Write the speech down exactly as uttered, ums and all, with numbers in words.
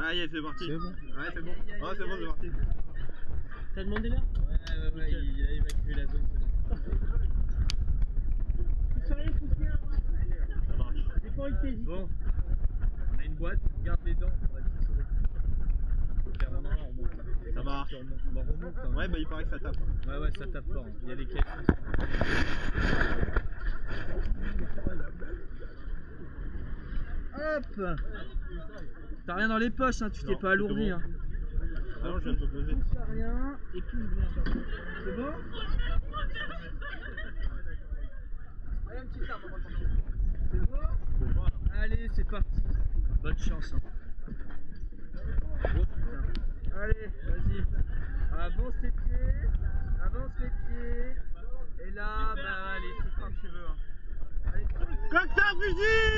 Ah yes, c'est parti. C'est bon. Ouais, c'est bon. Oh, c'est bon, c'est parti. T'as demandé l'heure? Ouais, ouais, ouais, il, il a évacué la zone. Sérieux, soutien. Ça marche. J'ai pas envie de t'hésiter. Bon, on a une boîte, garde les dents, on va te sauver. Ok, on en remonte là. Ça marche. On remonte, on remonte quand même. Ouais, bah il paraît que ça tape. Ouais, ouais, ça tape fort. Il y a des caisses. Hop! T'as rien dans les poches, hein, tu t'es pas alourdi. Bon. Hein. Ah non, je viens de me poser. T'as rien et pousse bien. C'est bon? Allez, un petit arbre, on va partir. C'est bon? Allez, c'est parti. Bonne chance. Hein. Oh putain. Allez, vas-y. Avance les pieds. Avance les pieds. Et là, bah allez, c'est comme tu veux. Hein. Allez, Comme ça, fusil!